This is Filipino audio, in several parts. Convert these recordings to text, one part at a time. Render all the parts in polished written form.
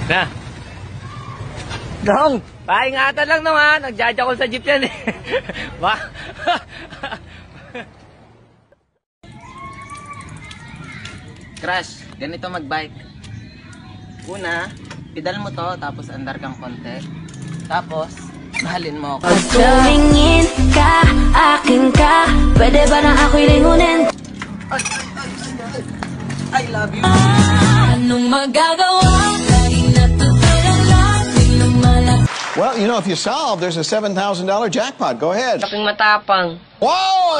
Na. Dong, paingatan lang naman. Nagjaja ko sa jeep yan eh. Ba? Crush, ganito magbike. Una, pedal mo to, tapos andar kang konti. Tapos, mahalin mo ako. Pag tumingin ka, akin ka, pwede ba na ako'y lingunin? I love you. Anong magagawa? Lagi natutulala, biglang malaki. Well, you know, if you solve, there's a $7,000 jackpot. Go ahead. Kaping matapang. Whoa!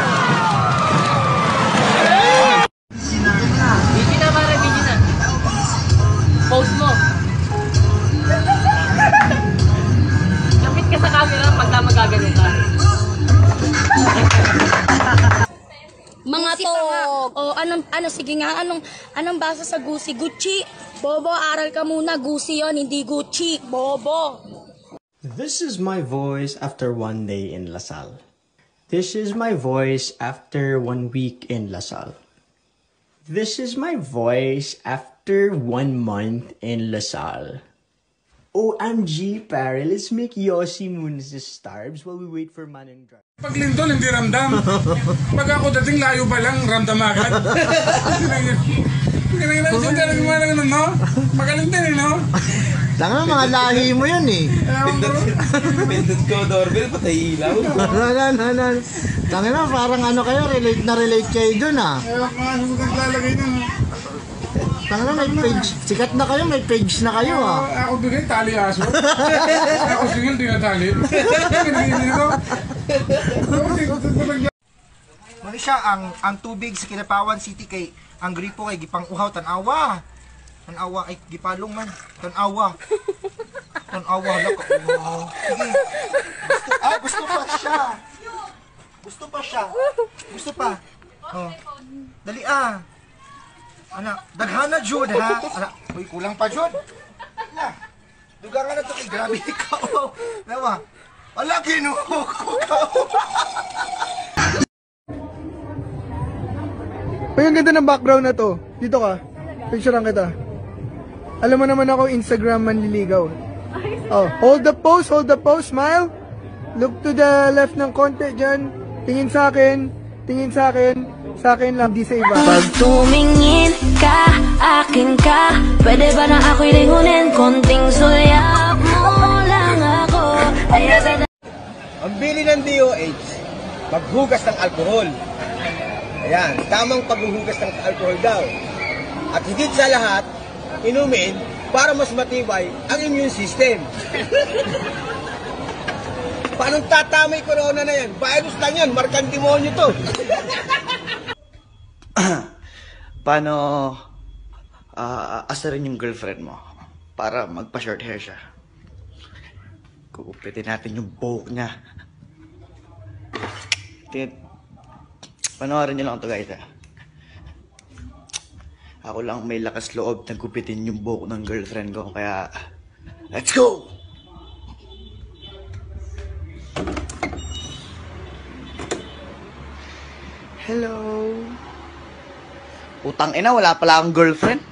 Bigi na, pare, bigi na. Post mo. Lapit ka sa camera pagka magagano ka. Mga to, sige nga, anong basa sa Gucci? Gucci? Bobo, aral ka muna, Gucci yon, hindi Gucci, bobo. This is my voice after 1 day in LaSalle. This is my voice after 1 week in LaSalle. This is my voice after 1 month in LaSalle. OMG, pare, let's make Yossi muna sa Starbs while we wait for Manong Drive. Pag lindol, hindi ramdam. Pag ako dating layo pa lang, ramdam agad. Magaling din eh, no? Tanga, mga lahi mo yan eh. Pindot ko, doorbell, patay ilaw. Tanga na, parang ano kayo, relate kayo dun ah. Ayaw ka, ano mo naglalagay nun? Tanga na, may page, sikat na kayo, may page na kayo ah. Ako bigay, tali aso. Ako single, di na tali. Mali siya, ang tubig sa Kinapawan City kay ang gripo kay gipang uhaw tanawa. Tanawa ay gipalong man. Tanawa. Tanawa lako. Sige. Gusto pa siya. Gusto pa siya. Gusto pa. Oh. Dali ah. Ana, daghana jud ha. Ana, uy kulang pa jud. Na. Dugangan na to kay grabe ka. Nawa. Wala kinuha ko. Uy, ang ganda ng background na to. Dito ka. Picturean kita. Alam mo naman ako, Instagram manliligaw. Oh, hold the pose, smile. Look to the left ng konti dyan. Tingin sa akin. Sa akin lang, di sa iba. Pag tumingin ka, akin ka, pwede ba na ako'y lingunin? Konting sulyap mo lang ako. Ang bili ng DOH, maghugas ng alkohol. Ayan, tamang paghuhugas ng alcohol daw. At higit sa lahat, inumin para mas matibay ang immune system. Paano tatamay corona na yan? Virus lang yan, markang demonyo to. Paano asarin yung girlfriend mo para magpa-short hair siya? Kukupitin natin yung buhok niya. Panoorin niyo lang ito guys ha. Ako lang may lakas loob na gupitin yung buhok ng girlfriend ko. Kaya, let's go! Hello? Utang ina, wala pala akong girlfriend.